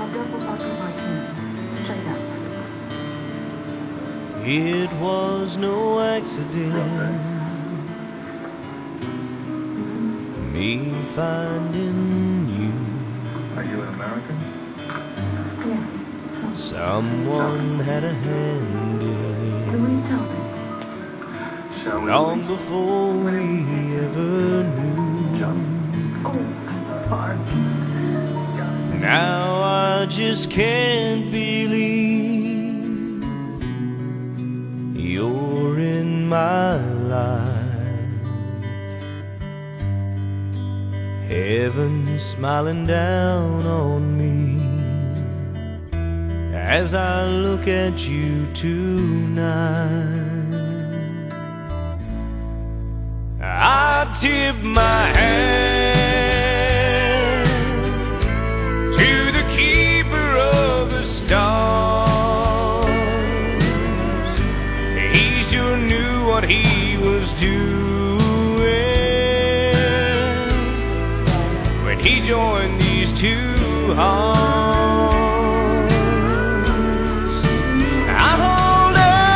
double vodka martini, straight up. It was no accident, me finding you. Are you an American? Yes. Someone had a hand in it Louise told me. Shall we long leave? before we ever knew. Jump. Oh, I'm sorry. Now I just can't believe you're in my life. Heaven smiling down on me as I look at you tonight. I tip my hand to the keeper of the stars. He sure knew what he was doing when he joined these two hearts. I hold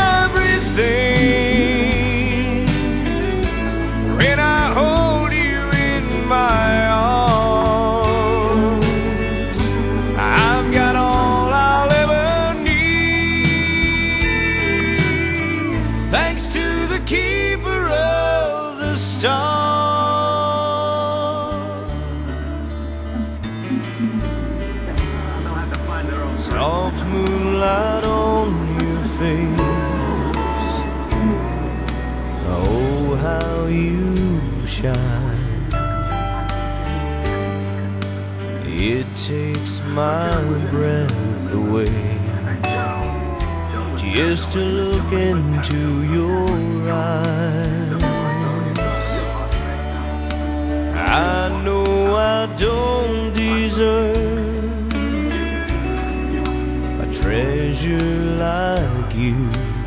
everything when I hold you in my arms. I've got all I'll ever need, thanks to the keeper of the stars. Soft moonlight on your face, oh how you shine. It takes my breath away just to look into your eyes. I know I don't deserve a treasure like you.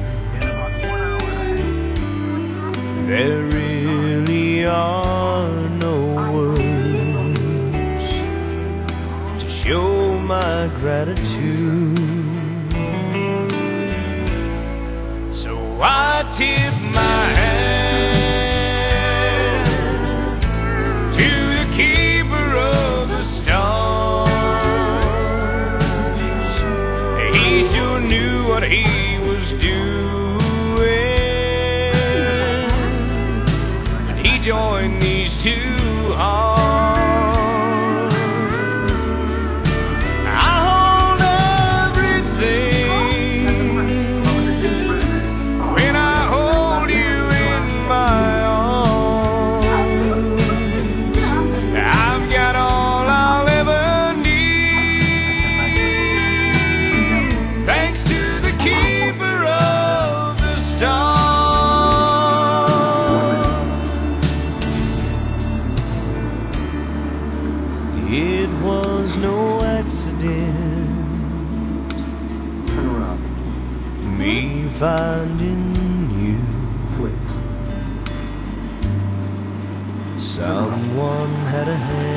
There really are no words to show my gratitude. So I tip my hand to the keeper of the stars. He sure knew what he was doing when he joined these two hearts. I hold everything when I hold you in my arms. I've got all I'll ever need, thanks to the keeper of the stars. It was no accident, Turn around, me finding you. please. Someone had a hand